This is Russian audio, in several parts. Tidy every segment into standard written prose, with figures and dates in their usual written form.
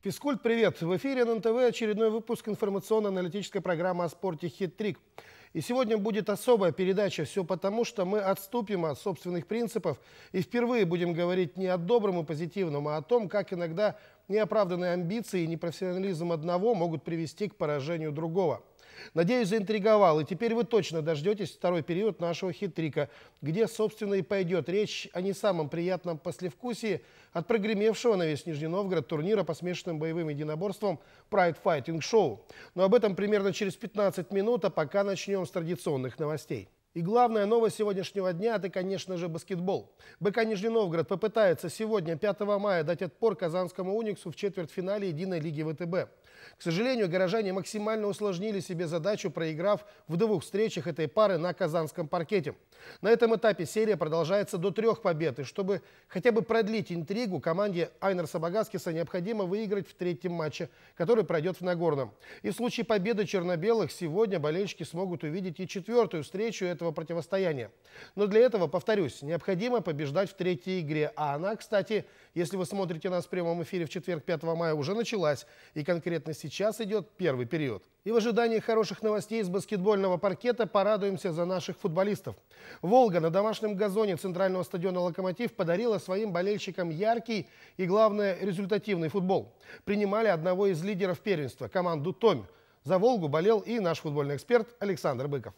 Физкульт, привет! В эфире ННТВ очередной выпуск информационно-аналитической программы о спорте «Хит-трик». И сегодня будет особая передача. Все потому, что мы отступим от собственных принципов и впервые будем говорить не о добром и позитивном, а о том, как иногда неоправданные амбиции и непрофессионализм одного могут привести к поражению другого. Надеюсь, заинтриговал. И теперь вы точно дождетесь второй период нашего хит-трика, где, собственно, и пойдет речь о не самом приятном послевкусии от прогремевшего на весь Нижний Новгород турнира по смешанным боевым единоборствам Pride Fighting Show. Но об этом примерно через 15 минут, а пока начнем с традиционных новостей. И главная новость сегодняшнего дня – это, конечно же, баскетбол. БК Нижний Новгород попытается сегодня, 5 мая, дать отпор казанскому «Униксу» в четвертьфинале Единой лиги ВТБ. К сожалению, горожане максимально усложнили себе задачу, проиграв в 2 встречах этой пары на казанском паркете. На этом этапе серия продолжается до 3 побед. И чтобы хотя бы продлить интригу, команде Айнерса Багаскиса необходимо выиграть в 3-м матче, который пройдет в Нагорном. И в случае победы черно-белых сегодня болельщики смогут увидеть и 4-ю встречу этого противостояния. Но для этого, повторюсь, необходимо побеждать в 3-й игре. А она, кстати, если вы смотрите нас в прямом эфире в четверг, 5 мая, уже началась. И конкретно сейчас идет 1-й период. И в ожидании хороших новостей с баскетбольного паркета порадуемся за наших футболистов. «Волга» на домашнем газоне центрального стадиона «Локомотив» подарила своим болельщикам яркий и, главное, результативный футбол. Принимали одного из лидеров первенства, команду «Томь». За «Волгу» болел и наш футбольный эксперт Александр Быков.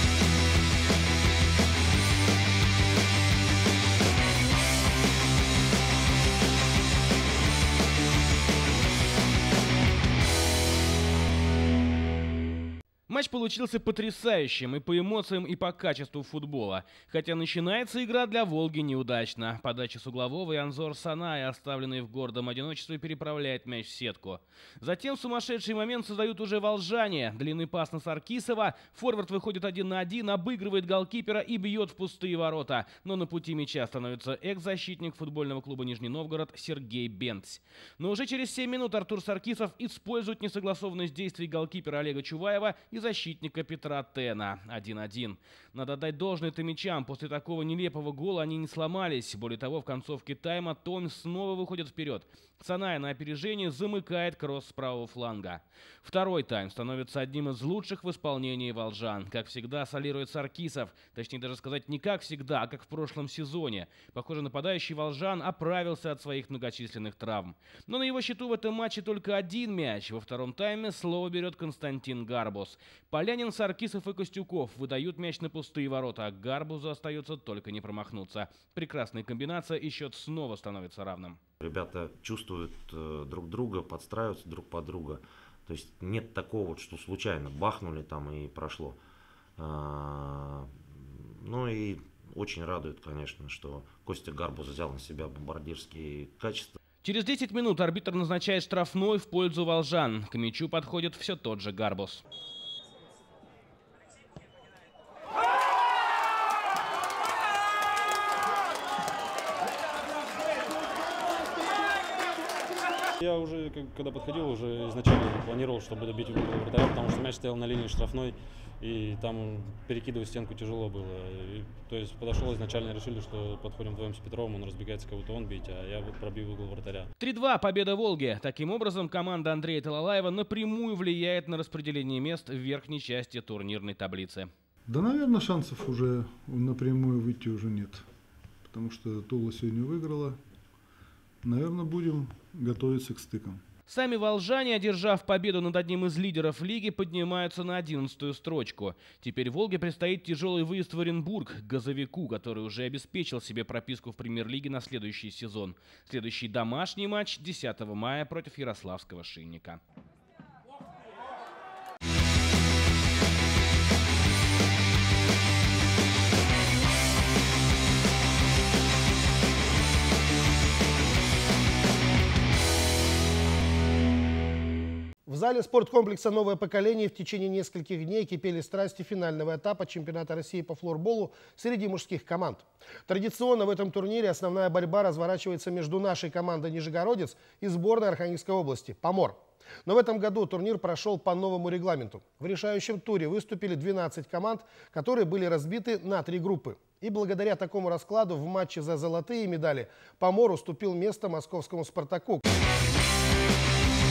Матч получился потрясающим и по эмоциям, и по качеству футбола. Хотя начинается игра для «Волги» неудачно. Подача с углового и Анзор Санай, оставленный в гордом одиночестве, переправляет мяч в сетку. Затем в сумасшедший момент создают уже волжане. Длинный пас на Саркисова. Форвард выходит 1 на 1, обыгрывает голкипера и бьет в пустые ворота. Но на пути мяча становится экс-защитник футбольного клуба Нижний Новгород Сергей Бентс. Но уже через 7 минут Артур Саркисов использует несогласованность действий голкипера Олега Чуваева и защитника Петра Тена. 1-1. Надо дать должное томичам. После такого нелепого гола они не сломались. Более того, в концовке тайма Томь снова выходит вперед. Санай на опережении замыкает кросс с правого фланга. Второй тайм становится одним из лучших в исполнении волжан. Как всегда, солирует Саркисов. Точнее даже сказать, не как всегда, а как в прошлом сезоне. Похоже, нападающий волжан оправился от своих многочисленных травм. Но на его счету в этом матче только 1 мяч. Во втором тайме слово берет Константин Гарбус. Полянин, Саркисов и Костюков выдают мяч на пустые ворота, а Гарбузу остается только не промахнуться. Прекрасная комбинация, и счет снова становится равным. Ребята чувствуют друг друга, подстраиваются друг под друга. То есть нет такого, вот, что случайно бахнули там и прошло. Ну и очень радует, конечно, что Костя Гарбуз взял на себя бомбардирские качества. Через 10 минут арбитр назначает штрафной в пользу волжан. К мячу подходит все тот же Гарбуз. Я уже, когда подходил, уже изначально планировал, чтобы добить угол вратаря, потому что мяч стоял на линии штрафной, и там перекидывать стенку тяжело было. То есть подошел изначально, решили, что подходим вдвоем с Петровым, он разбегается, кого-то он бить, а я пробью угол вратаря. 3-2, победа «Волги». Таким образом, команда Андрея Талалаева напрямую влияет на распределение мест в верхней части турнирной таблицы. Да, наверное, шансов уже напрямую выйти уже нет, потому что Тула сегодня выиграла. Наверное, будем готовиться к стыкам. Сами волжане, одержав победу над одним из лидеров лиги, поднимаются на 11-ю строчку. Теперь «Волге» предстоит тяжелый выезд в Оренбург к «Газовику», который уже обеспечил себе прописку в премьер-лиге на следующий сезон. Следующий домашний матч 10 мая против ярославского «Шинника». В зале спорткомплекса «Новое поколение» в течение нескольких дней кипели страсти финального этапа чемпионата России по флорболу среди мужских команд. Традиционно в этом турнире основная борьба разворачивается между нашей командой «Нижегородец» и сборной Архангельской области «Помор». Но в этом году турнир прошел по новому регламенту. В решающем туре выступили 12 команд, которые были разбиты на 3 группы. И благодаря такому раскладу в матче за золотые медали «Помор» уступил место московскому «Спартаку».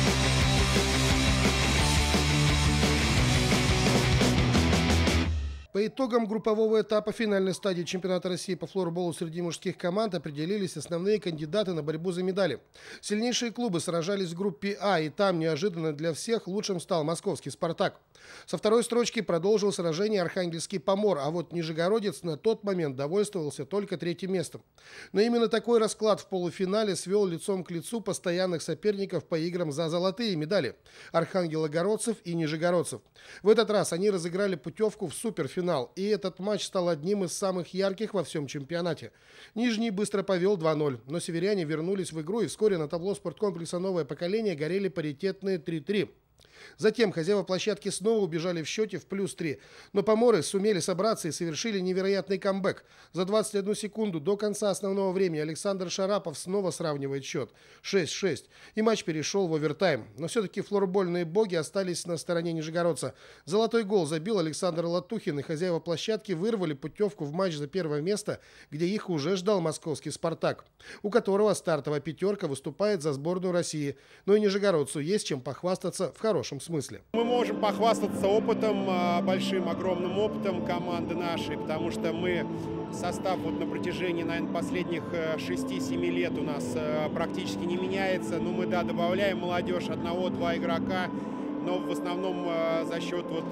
По итогам группового этапа финальной стадии чемпионата России по флорболу среди мужских команд определились основные кандидаты на борьбу за медали. Сильнейшие клубы сражались в группе А, и там неожиданно для всех лучшим стал московский «Спартак». Со второй строчки продолжил сражение архангельский «Помор», а вот Нижегородец на тот момент довольствовался только третьим местом. Но именно такой расклад в полуфинале свел лицом к лицу постоянных соперников по играм за золотые медали – архангелогородцев и нижегородцев. В этот раз они разыграли путевку в суперфинал, и этот матч стал одним из самых ярких во всем чемпионате. Нижний быстро повел 2-0, но северяне вернулись в игру, и вскоре на табло спорткомплекса «Новое поколение» горели паритетные 3-3. Затем хозяева площадки снова убежали в счете в +3, но поморы сумели собраться и совершили невероятный камбэк. За 21 секунду до конца основного времени Александр Шарапов снова сравнивает счет 6-6, и матч перешел в овертайм. Но все-таки флорбольные боги остались на стороне нижегородца. Золотой гол забил Александр Латухин, и хозяева площадки вырвали путевку в матч за первое место, где их уже ждал московский «Спартак», у которого стартовая пятерка выступает за сборную России. Но и нижегородцу есть чем похвастаться в хорошем смысле. Мы можем похвастаться опытом, большим, огромным опытом команды нашей, потому что мы состав вот на протяжении, наверное, последних 6-7 лет у нас практически не меняется. Но мы, да, добавляем молодежь, 1-2 игрока, но в основном за счет вот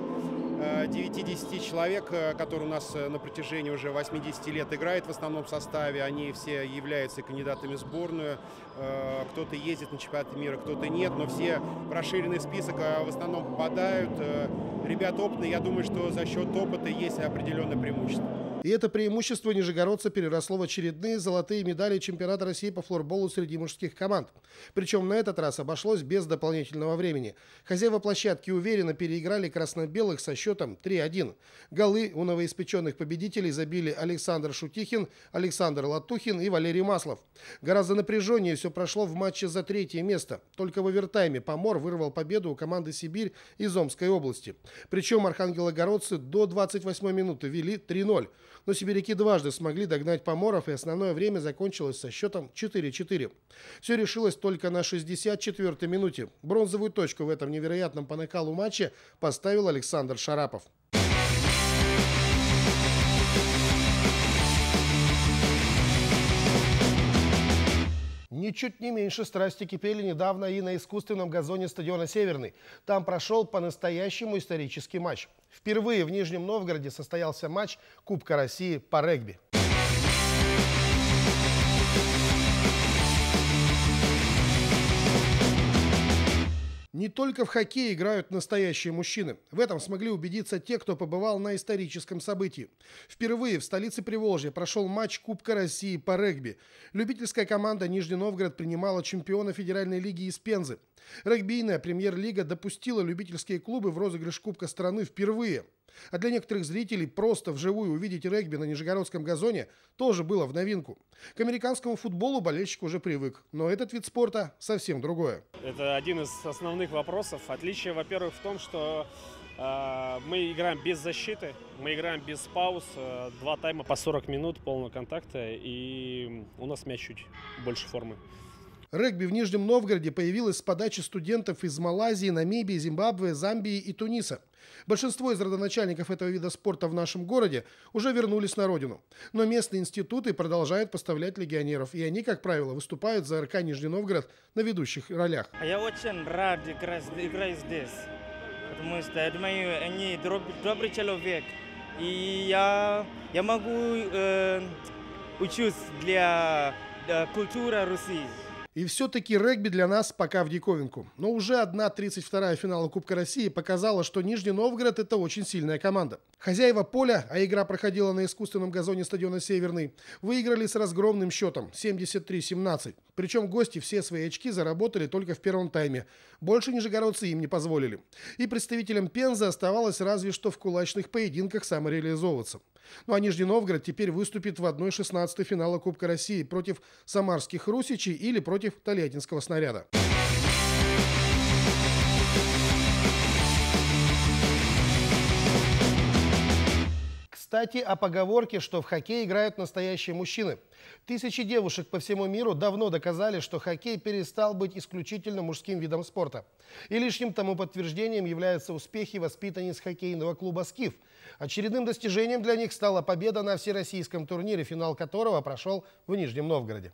9-10 человек, которые у нас на протяжении уже 80 лет играют в основном составе. Они все являются кандидатами в сборную. Кто-то ездит на чемпионаты мира, кто-то нет, но все в расширенный список в основном попадают. Ребята опытные, я думаю, что за счет опыта есть определенное преимущество. И это преимущество нижегородца переросло в очередные золотые медали чемпионата России по флорболу среди мужских команд. Причем на этот раз обошлось без дополнительного времени. Хозяева площадки уверенно переиграли красно-белых со счетом 3-1. Голы у новоиспеченных победителей забили Александр Шутихин, Александр Латухин и Валерий Маслов. Гораздо напряженнее все прошло в матче за третье место. Только в овертайме Помор вырвал победу у команды «Сибирь» из Омской области. Причем архангелогородцы до 28 минуты вели 3-0. Но сибиряки дважды смогли догнать поморов, и основное время закончилось со счетом 4-4. Все решилось только на 64-й минуте. Бронзовую точку в этом невероятном по накалу матче поставил Александр Шарапов. Ничуть не меньше страсти кипели недавно и на искусственном газоне стадиона «Северный». Там прошел по-настоящему исторический матч. Впервые в Нижнем Новгороде состоялся матч Кубка России по регби. Не только в хоккей играют настоящие мужчины. В этом смогли убедиться те, кто побывал на историческом событии. Впервые в столице Приволжья прошел матч Кубка России по регби. Любительская команда Нижний Новгород принимала чемпиона федеральной лиги из Пензы. Регбийная премьер-лига допустила любительские клубы в розыгрыш Кубка страны впервые. А для некоторых зрителей просто вживую увидеть регби на нижегородском газоне тоже было в новинку. К американскому футболу болельщик уже привык, но этот вид спорта совсем другое. Это один из основных вопросов. Отличие, во-первых, в том, что мы играем без защиты, мы играем без пауз, 2 тайма по 40 минут полного контакта, и у нас мяч чуть больше формы. Регби в Нижнем Новгороде появилось с подачи студентов из Малайзии, Намибии, Зимбабве, Замбии и Туниса. Большинство из родоначальников этого вида спорта в нашем городе уже вернулись на родину. Но местные институты продолжают поставлять легионеров, и они, как правило, выступают за РК Нижний Новгород на ведущих ролях. Я очень рад играть здесь, потому что, я думаю, они добрый человек. И я могу учиться для культуры Руси. И все-таки регби для нас пока в диковинку. Но уже 1/32 финала Кубка России показала, что Нижний Новгород – это очень сильная команда. Хозяева поля, а игра проходила на искусственном газоне стадиона «Северный», выиграли с разгромным счетом 73-17. Причем гости все свои очки заработали только в первом тайме. Больше нижегородцы им не позволили. И представителям Пензы оставалось разве что в кулачных поединках самореализовываться. Ну а Нижний Новгород теперь выступит в 1/16 финала Кубка России против самарских «Русичей» или против тольяттинского «Снаряда». Кстати, о поговорке, что в хоккей играют настоящие мужчины. Тысячи девушек по всему миру давно доказали, что хоккей перестал быть исключительно мужским видом спорта. И лишним тому подтверждением являются успехи воспитанниц хоккейного клуба «Скиф». Очередным достижением для них стала победа на всероссийском турнире, финал которого прошел в Нижнем Новгороде.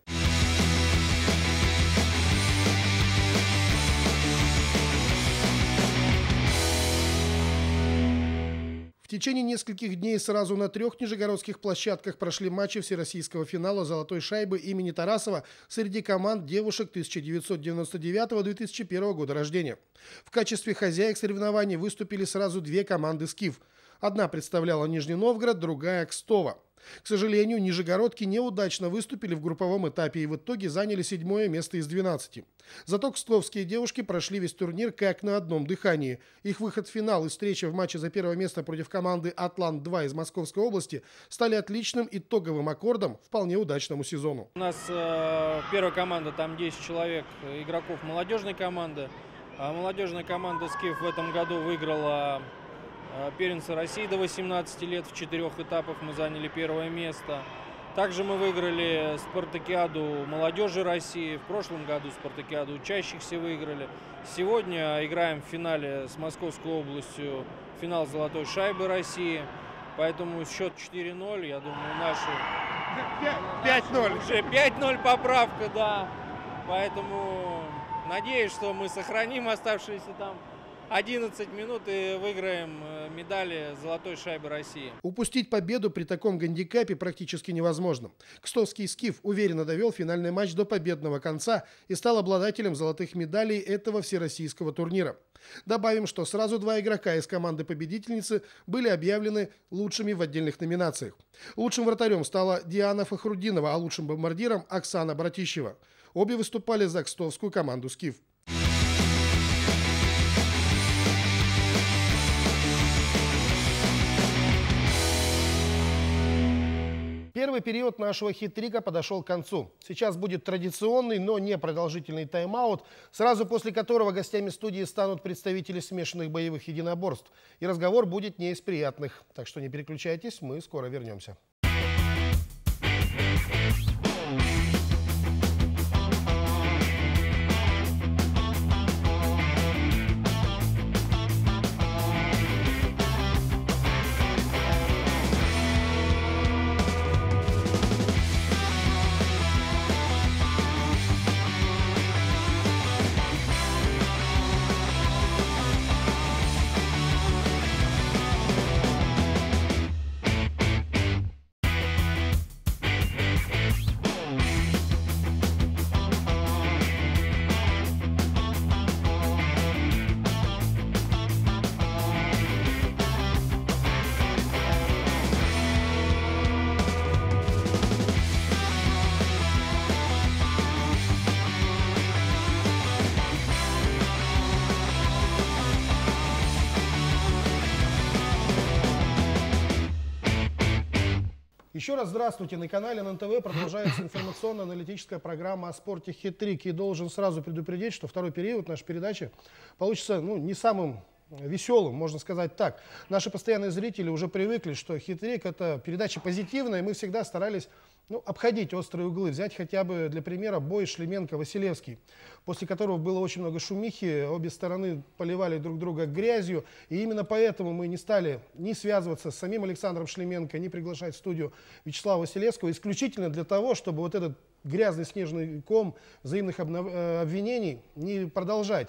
В течение нескольких дней сразу на 3 нижегородских площадках прошли матчи всероссийского финала «Золотой шайбы» имени Тарасова среди команд девушек 1999-2001 года рождения. В качестве хозяек соревнований выступили сразу 2 команды «Скиф». Одна представляла Нижний Новгород, другая – Кстово. К сожалению, нижегородки неудачно выступили в групповом этапе и в итоге заняли 7-е место из 12. Зато кстовские девушки прошли весь турнир как на одном дыхании. Их выход в финал и встреча в матче за первое место против команды «Атлант-2» из Московской области стали отличным итоговым аккордом вполне удачному сезону. У нас первая команда, там 10 человек, игроков молодежной команды. Молодежная команда «Скиф» в этом году выиграла первенство России до 18 лет. В 4 этапах мы заняли 1-е место. Также мы выиграли спартакиаду молодежи России. В прошлом году спартакиаду учащихся выиграли. Сегодня играем в финале с Московской областью, финал «Золотой шайбы» России. Поэтому счет 4-0, я думаю, наши... 5-0. Уже 5-0 поправка, да. Поэтому надеюсь, что мы сохраним оставшиеся там 11 минут и выиграем медали «Золотой шайбы» России. Упустить победу при таком гандикапе практически невозможно. Кстовский «Скиф» уверенно довел финальный матч до победного конца и стал обладателем золотых медалей этого всероссийского турнира. Добавим, что сразу 2 игрока из команды победительницы были объявлены лучшими в отдельных номинациях. Лучшим вратарем стала Диана Фахрудинова, а лучшим бомбардиром – Оксана Братищева. Обе выступали за кстовскую команду «Скиф». Первый период нашего хит-трика подошел к концу. Сейчас будет традиционный, но не продолжительный тайм-аут, сразу после которого гостями студии станут представители смешанных боевых единоборств. И разговор будет не из приятных. Так что не переключайтесь, мы скоро вернемся. Еще раз здравствуйте. На канале ННТВ продолжается информационно-аналитическая программа о спорте «Хит-трик». И должен сразу предупредить, что второй период нашей передачи получится не самым веселым, можно сказать так. Наши постоянные зрители уже привыкли, что «Хит-трик» — это передача позитивная, и мы всегда старались обходить острые углы. Взять хотя бы для примера бой Шлеменко-Василевский, после которого было очень много шумихи, обе стороны поливали друг друга грязью. И именно поэтому мы не стали ни связываться с самим Александром Шлеменко, ни приглашать в студию Вячеслава Василевского, исключительно для того, чтобы вот этот грязный снежный ком взаимных обвинений не продолжать.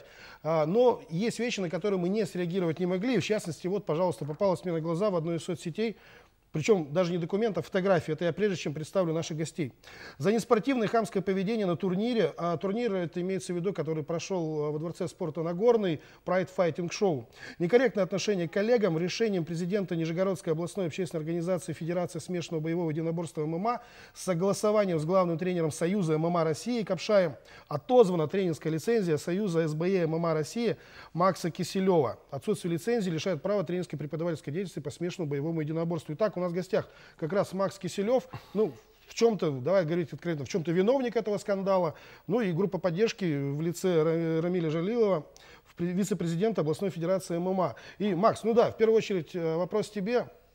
Но есть вещи, на которые мы не среагировать не могли. В частности, вот, пожалуйста, попалась мне на глаза в одной из соцсетей, причем даже не документ, а фотографии. Это я прежде чем представлю наших гостей. За неспортивное хамское поведение на турнире, а турнир это имеется в виду, который прошел во Дворце спорта Нагорный, Pride Fighting Show. Некорректное отношение к коллегам решением президента Нижегородской областной общественной организации Федерации смешанного боевого единоборства ММА с согласованием с главным тренером Союза ММА России Капшаем отозвана тренерская лицензия Союза СБЕ ММА России Макса Киселева. Отсутствие лицензии лишает права тренерской преподавательской деятельности по смешанному боевому единоборству. Итак, у нас в гостях как раз Макс Киселев, в чем-то, давай говорить откровенно, в чем-то виновник этого скандала, и группа поддержки в лице Рамиля Жалилова, вице-президента областной федерации ММА. И, Макс, в первую очередь вопрос тебе.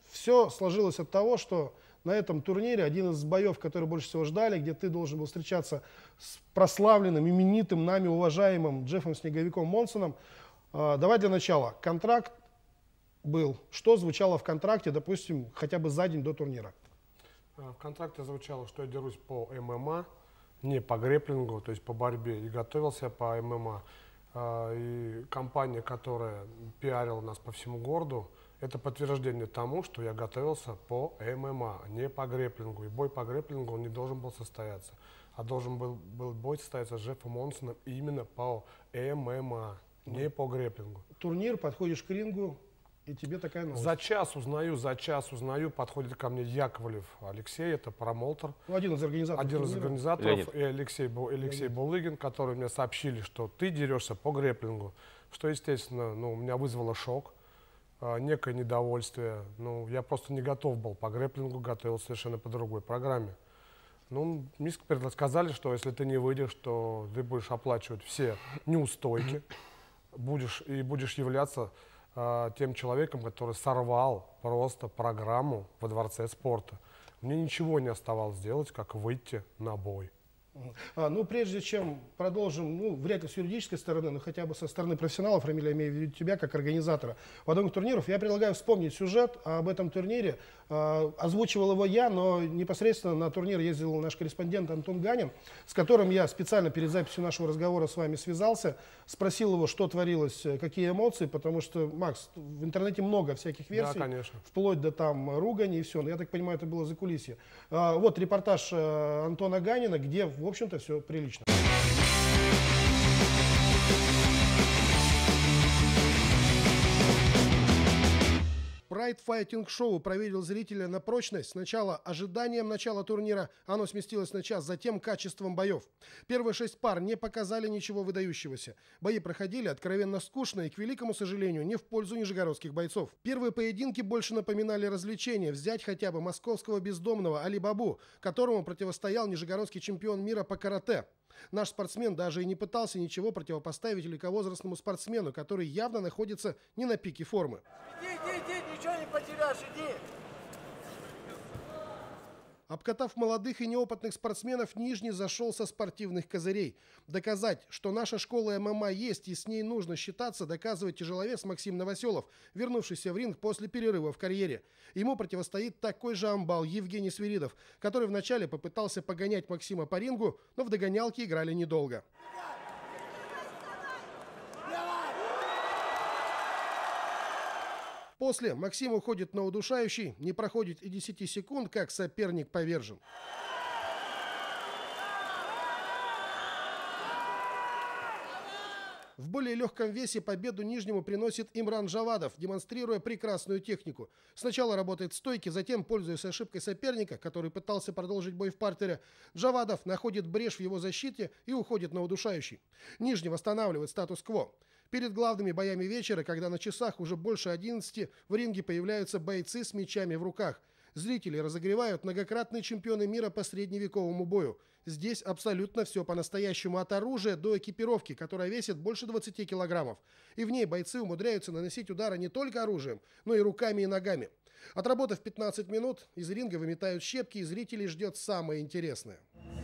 все сложилось от того, что на этом турнире один из боев, который больше всего ждали, где ты должен был встречаться с прославленным, именитым, нами уважаемым Джеффом Снеговиком Монсоном. Давай для начала. Контракт был. Что звучало в контракте, допустим, хотя бы за день до турнира? В контракте звучало, что я дерусь по ММА, не по грэпплингу, то есть по борьбе. И готовился по ММА. И компания, которая пиарила нас по всему городу, это подтверждение тому, что я готовился по ММА, не по грэпплингу. И бой по грэпплингу он не должен был состояться, а должен был бой состояться с Джеффом Монсоном именно по ММА, не по грэпплингу. Турнир, подходишь к рингу, и тебе такая новость. За час узнаю, подходит ко мне Яковлев Алексей, это промоутер. Ну, один из организаторов. Один из организаторов, и Алексей Булыгин, которые мне сообщили, что ты дерешься по грэпплингу, что, естественно, ну, меня вызвало шок, некое недовольствие. Ну, я просто не готов был по грэпплингу, готовился совершенно по другой программе. Ну, мне сказали, что если ты не выйдешь, то ты будешь оплачивать все неустойки, будешь являться тем человеком, который сорвал просто программу во Дворце спорта. Мне ничего не оставалось делать, как выйти на бой. Ну, прежде чем продолжим, ну, вряд ли с юридической стороны, но хотя бы со стороны профессионалов, Рамиль, я имею в виду тебя как организатора подобных турниров, я предлагаю вспомнить сюжет об этом турнире. Озвучивал его я, но непосредственно на турнир ездил наш корреспондент Антон Ганин, с которым я специально перед записью нашего разговора с вами связался, спросил его, что творилось, какие эмоции, потому что, Макс, в интернете много всяких версий, да, конечно, вплоть до там ругани и все, но я так понимаю, это было закулисье. Вот репортаж Антона Ганина, где, в общем-то, все прилично. Pride Fighting Show проверил зрителя на прочность. Сначала ожиданием начала турнира, оно сместилось на час, затем качеством боев. Первые 6 пар не показали ничего выдающегося. Бои проходили откровенно скучно и, к великому сожалению, не в пользу нижегородских бойцов. Первые поединки больше напоминали развлечения. Взять хотя бы московского бездомного Али Бабу, которому противостоял нижегородский чемпион мира по карате. Наш спортсмен даже и не пытался ничего противопоставить великовозрастному спортсмену, который явно находится не на пике формы. Иди, ничего не потеряешь, иди. Обкатав молодых и неопытных спортсменов, Нижний зашел со спортивных козырей. Доказать, что наша школа ММА есть и с ней нужно считаться, доказывает тяжеловес Максим Новоселов, вернувшийся в ринг после перерыва в карьере. Ему противостоит такой же амбал Евгений Свиридов, который вначале попытался погонять Максима по рингу, но в догонялки играли недолго. После Максим уходит на удушающий, не проходит и 10 секунд, как соперник повержен. В более легком весе победу Нижнему приносит Имран Джавадов, демонстрируя прекрасную технику. Сначала работает стойки, затем, пользуясь ошибкой соперника, который пытался продолжить бой в партере, Джавадов находит брешь в его защите и уходит на удушающий. Нижний восстанавливает статус-кво. Перед главными боями вечера, когда на часах уже больше 11, в ринге появляются бойцы с мечами в руках. Зрители разогревают многократные чемпионы мира по средневековому бою. Здесь абсолютно все по-настоящему, от оружия до экипировки, которая весит больше 20 килограммов. И в ней бойцы умудряются наносить удары не только оружием, но и руками и ногами. Отработав 15 минут, из ринга выметают щепки, и зрителей ждет самое интересное.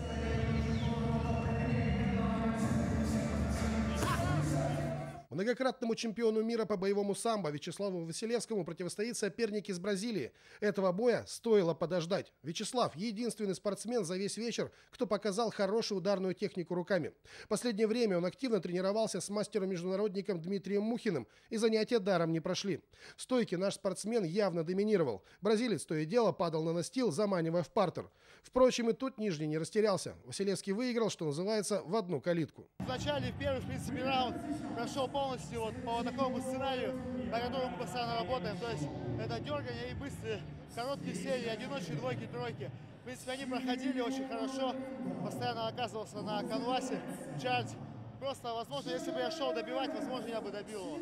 Многократному чемпиону мира по боевому самбо Вячеславу Василевскому противостоит соперник из Бразилии. Этого боя стоило подождать. Вячеслав – единственный спортсмен за весь вечер, кто показал хорошую ударную технику руками. Последнее время он активно тренировался с мастером-международником Дмитрием Мухиным, и занятия даром не прошли. В стойке наш спортсмен явно доминировал. Бразилец то и дело падал на настил, заманивая в партер. Впрочем, и тут Нижний не растерялся. Василевский выиграл, что называется, в одну калитку. Вначале, в первый, в принципе, раунд прошел полностью вот по такому сценарию, по которому мы постоянно работаем. То есть это дергание и быстрые, короткие серии, одиночки, двойки, тройки. В принципе, они проходили очень хорошо. Постоянно оказывался на канвасе, чардж. Просто, возможно, если бы я шел добивать, возможно, я бы добил его.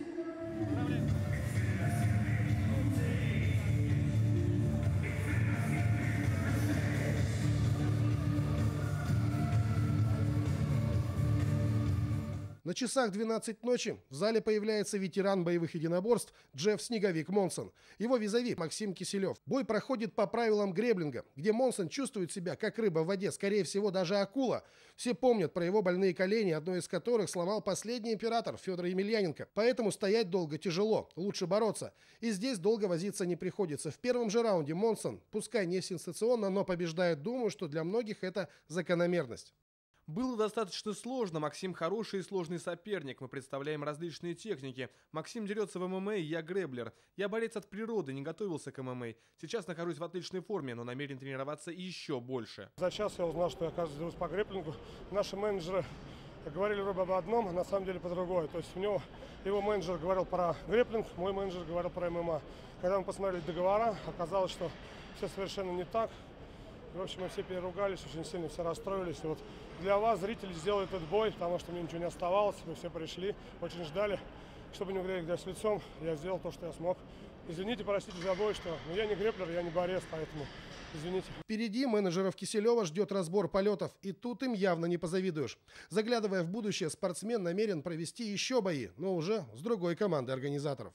На часах 12 ночи в зале появляется ветеран боевых единоборств Джефф «Снеговик» Монсон. Его визави Максим Киселев. Бой проходит по правилам греблинга, где Монсон чувствует себя как рыба в воде, скорее всего даже акула. Все помнят про его больные колени, одно из которых сломал последний император Федор Емельяненко. Поэтому стоять долго тяжело, лучше бороться. И здесь долго возиться не приходится. В первом же раунде Монсон, пускай не сенсационно, но побеждает. Думаю, что для многих это закономерность. Было достаточно сложно. Максим хороший и сложный соперник. Мы представляем различные техники. Максим дерется в ММА, я греблер. Я борец от природы, не готовился к ММА. Сейчас нахожусь в отличной форме, но намерен тренироваться еще больше. За час я узнал, что я, оказывается, дерусь по греплингу. Наши менеджеры говорили вроде об одном, а на самом деле по другой. То есть у него его менеджер говорил про греплинг, мой менеджер говорил про ММА. Когда мы посмотрели договора, оказалось, что все совершенно не так. В общем, мы все переругались, очень сильно все расстроились. И вот для вас, зрители, сделали этот бой, потому что мне ничего не оставалось. Мы все пришли, очень ждали, чтобы не ударить грязь лицом. Я сделал то, что я смог. Извините, простите за бой, что я не греплер, я не борец, поэтому извините. Впереди менеджеров Киселева ждет разбор полетов, и тут им явно не позавидуешь. Заглядывая в будущее, спортсмен намерен провести еще бои, но уже с другой командой организаторов.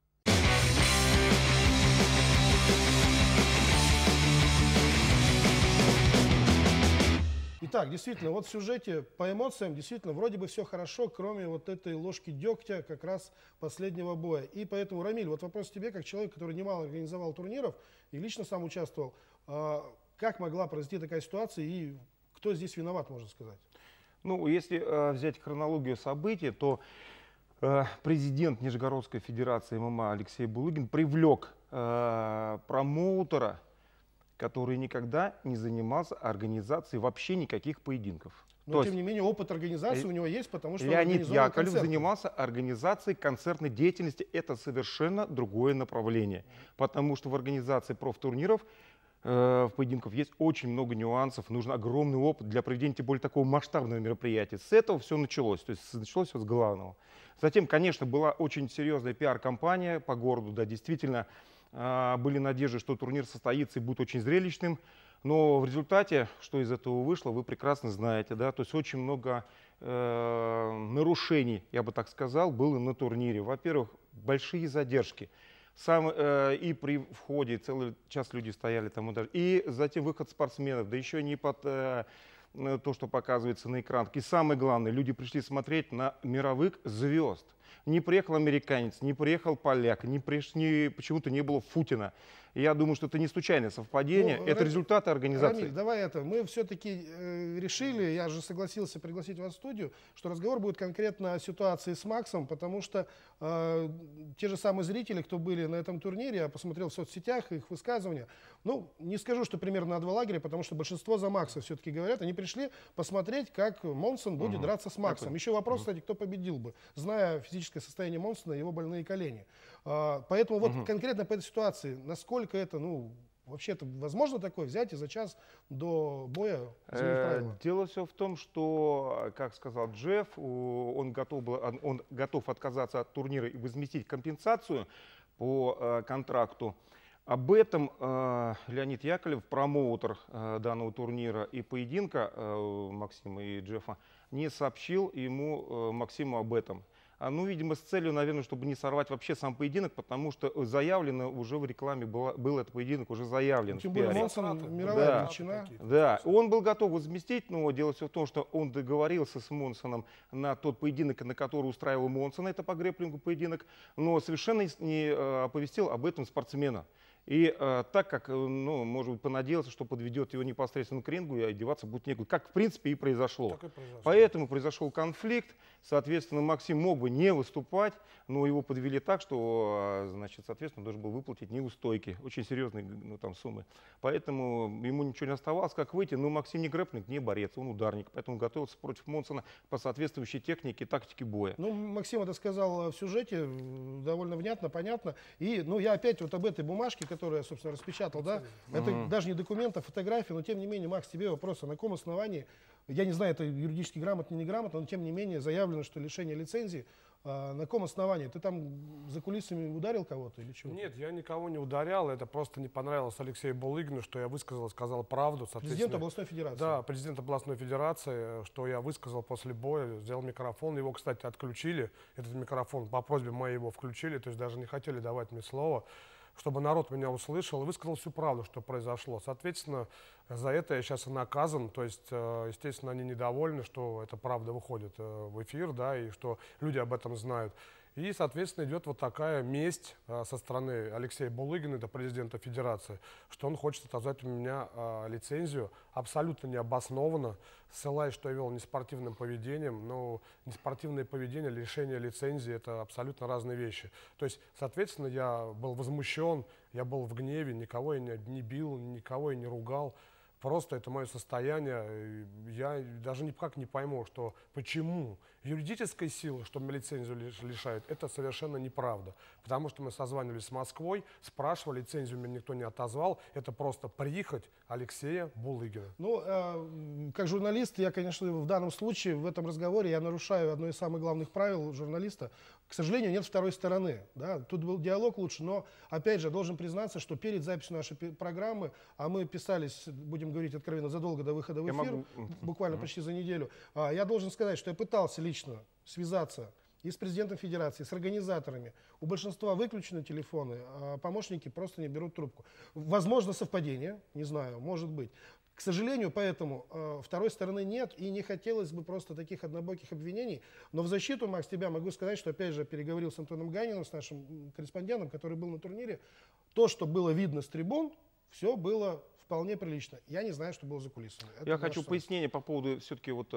Итак, действительно, вот в сюжете по эмоциям действительно вроде бы все хорошо, кроме вот этой ложки дегтя как раз последнего боя. И поэтому, Рамиль, вот вопрос тебе, как человек, который немало организовал турниров и лично сам участвовал, как могла произойти такая ситуация и кто здесь виноват, можно сказать? Ну, если взять хронологию событий, то президент Нижегородской федерации ММА Алексей Булыгин привлек промоутера, который никогда не занимался организацией вообще никаких поединков. Но, тем не менее, опыт организации у него есть, потому что Леонид Яковлев занимался организацией концертной деятельности. Это совершенно другое направление. Потому что в организации профтурниров, поединков есть очень много нюансов. Нужен огромный опыт для проведения, тем более, такого масштабного мероприятия. С этого все началось. То есть началось все с главного. Затем, конечно, была очень серьезная пиар-компания по городу. Да, действительно, были надежды, что турнир состоится и будет очень зрелищным, но в результате, что из этого вышло, вы прекрасно знаете, да, то есть очень много нарушений, я бы так сказал, было на турнире. Во-первых, большие задержки. И при входе целый час люди стояли там, и затем выход спортсменов, да еще не под то, что показывается на экранах. И самое главное, люди пришли смотреть на мировых звезд. Не приехал американец, не приехал поляк, почему-то не было Футина. И я думаю, что это не случайное совпадение, это результаты организации. Рамиль, давай мы все-таки решили, я же согласился пригласить вас в студию, что разговор будет конкретно о ситуации с Максом, потому что те же самые зрители, кто были на этом турнире, я посмотрел в соцсетях их высказывания, ну, не скажу, что примерно на два лагеря, потому что большинство за Макса все-таки говорят, они пришли посмотреть, как Монсон будет драться с Максом. Еще вопрос, кстати, кто победил бы, зная физическое состояние Монсона и его больные колени. Поэтому вот конкретно по этой ситуации, насколько это, ну, вообще это возможно такое взять и за час до боя изменить правила? Дело все в том, что, как сказал Джефф, он готов отказаться от турнира и возместить компенсацию по контракту. Об этом Леонид Яковлев, промоутер данного турнира и поединка Максима и Джеффа, не сообщил Максиму об этом. Ну, видимо, с целью, наверное, чтобы не сорвать вообще сам поединок, потому что заявлено уже в рекламе, был этот поединок уже заявлен. Тем более Монсон мировая величина. Да, он был готов возместить, но дело все в том, что он договорился с Монсоном на тот поединок, на который устраивал Монсон, это по грэпплингу поединок, но совершенно не оповестил об этом спортсмена. И так как, ну, может быть, понадеялся, что подведет его непосредственно к рингу, и одеваться будет некуда, как в принципе и произошло. Поэтому произошел конфликт, соответственно, Максим мог бы не выступать, но его подвели так, что, значит, соответственно, должен был выплатить неустойки, очень серьезные, ну, там, суммы. Поэтому ему ничего не оставалось, как выйти, но Максим не грэпплинг, не борец, он ударник, поэтому готовился против Монсона по соответствующей технике и тактике боя. Ну, Максим это сказал в сюжете, довольно внятно, понятно, и, ну, я опять вот об этой бумажке, которую я, собственно, распечатал, да, это даже не документ, а фотография, но тем не менее, Макс, тебе вопрос, а на каком основании, я не знаю, это юридически грамотно, неграмотно, но тем не менее заявлено, что лишение лицензии На каком основании? Ты там за кулисами ударил кого-то или чего? Нет, я никого не ударял. Это просто не понравилось Алексею Булыгину, что я сказал правду. Президент областной федерации. Да, президент областной федерации, что я высказал после боя, взял микрофон. Его, кстати, отключили. Этот микрофон по просьбе моей его включили, то есть даже не хотели давать мне слово, чтобы народ меня услышал и высказал всю правду, что произошло. Соответственно, за это я сейчас и наказан. То есть, естественно, они недовольны, что эта правда выходит в эфир, да, и что люди об этом знают. И, соответственно, идет вот такая месть со стороны Алексея Булыгина, это президента федерации, что он хочет отозвать у меня лицензию абсолютно необоснованно, ссылаясь, что я вел неспортивным поведением. Но неспортивное поведение, лишение лицензии – это абсолютно разные вещи. То есть, соответственно, я был возмущен, я был в гневе, никого я не бил, никого я не ругал. Просто это мое состояние. Я даже никак не пойму, что почему юридической силы, что мне лицензию лишают, это совершенно неправда. Потому что мы созванивались с Москвой, спрашивали, лицензию мне никто не отозвал. Это просто прихоть Алексея Булыгина. Ну, как журналист, я, конечно, в данном случае, в этом разговоре, я нарушаю одно из самых главных правил журналиста. К сожалению, нет второй стороны. Да? Тут был диалог лучше, но, опять же, должен признаться, что перед записью нашей программы, а мы писались, будем говорить откровенно, задолго до выхода в эфир, буквально почти за неделю, я должен сказать, что я пытался лично связаться и с президентом федерации, с организаторами. У большинства выключены телефоны, а помощники просто не берут трубку. Возможно, совпадение, не знаю, может быть. К сожалению, поэтому второй стороны нет, и не хотелось бы просто таких однобоких обвинений. Но в защиту, Макс, тебя могу сказать, что, опять же, переговорил с Антоном Ганиным, с нашим корреспондентом, который был на турнире. То, что было видно с трибун, все было вполне прилично. Я не знаю, что было за кулисами. Я хочу пояснение по поводу все-таки вот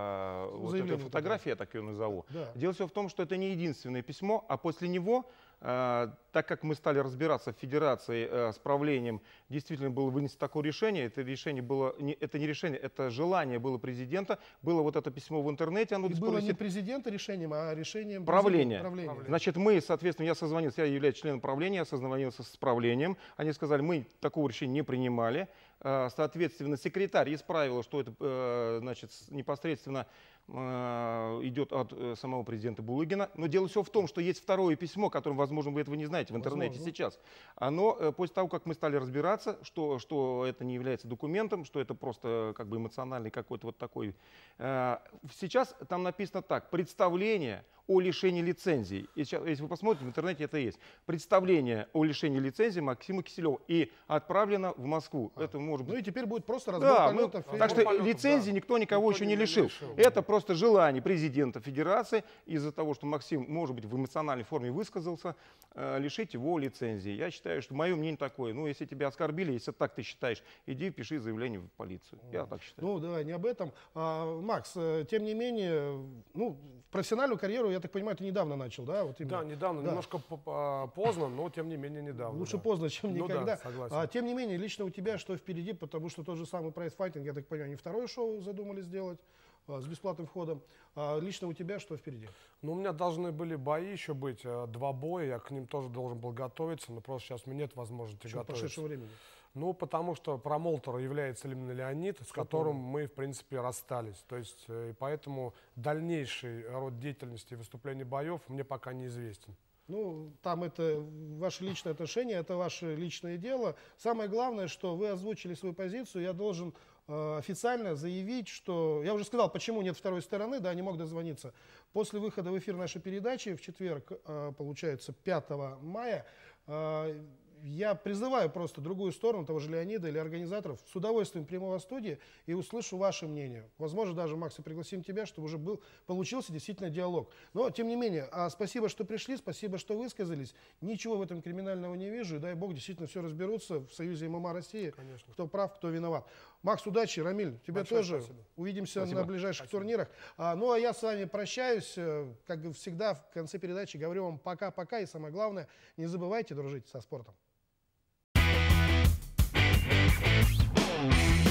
этой фотографии, я так ее назову. Да. Дело все в том, что это не единственное письмо, а после него, так как мы стали разбираться в федерации с правлением, действительно было вынесено такое решение. Это решение было, это не решение, это желание было президента. Было вот это письмо в интернете. Оно было не президента решением, а решением правления. Значит, мы, соответственно, я созвонился, я являюсь членом правления, я созвонился с правлением. Они сказали, мы такого решения не принимали. Соответственно, секретарь исправила, что это, значит, непосредственно идет от самого президента Булыгина. Но дело все в том, что есть второе письмо, которое, возможно, вы этого не знаете в интернете сейчас. Оно, после того, как мы стали разбираться, что это не является документом, что это просто как бы эмоциональный какой-то вот такой. Сейчас там написано так: представление о лишении лицензии. И сейчас, если вы посмотрите, в интернете это есть. Представление о лишении лицензии Максима Киселева. И отправлено в Москву. Это может быть... Ну и теперь будет просто разбор полетов. Так что лицензии никто никого еще не лишил. Это просто желание президента федерации, из-за того, что Максим, может быть, в эмоциональной форме высказался, лишить его лицензии. Я считаю, что мое мнение такое. Ну, если тебя оскорбили, если так ты считаешь, иди пиши заявление в полицию. Я так считаю. Ну, давай, не об этом. Макс, тем не менее, ну, профессиональную карьеру, я так понимаю, ты недавно начал, да? Вот да, недавно, немножко поздно, но тем не менее недавно. Лучше поздно, чем никогда. Да, согласен. Тем не менее, лично у тебя что впереди, потому что тот же самый Prize Fighting, я так понимаю, они второе шоу задумали сделать с бесплатным входом. Лично у тебя что впереди? Ну, у меня должны были бои еще быть, 2 боя, я к ним тоже должен был готовиться, но просто сейчас у меня нет возможности готовиться. По прошедшему времени? Ну, потому что промоутер является именно Леонид, с которым мы, в принципе, расстались. То есть, и поэтому дальнейший род деятельности и выступления боев мне пока неизвестен. Ну, там это ваши личные отношения, это ваше личное дело. Самое главное, что вы озвучили свою позицию, я должен официально заявить, что... Я уже сказал, почему нет второй стороны, да, не мог дозвониться. После выхода в эфир нашей передачи в четверг, получается, 5 мая, я призываю просто другую сторону, того же Леонида или организаторов, с удовольствием приму вас в студии и услышу ваше мнение. Возможно, даже, Макс, и пригласим тебя, чтобы уже получился действительно диалог. Но, тем не менее, спасибо, что пришли, спасибо, что высказались. Ничего в этом криминального не вижу, и дай бог, действительно все разберутся в Союзе ММА России. Конечно. Кто прав, кто виноват. Макс, удачи, Рамиль, тебе большое тоже. Спасибо. Увидимся на ближайших турнирах. Ну, а я с вами прощаюсь. Как всегда, в конце передачи говорю вам пока-пока. И самое главное, не забывайте дружить со спортом.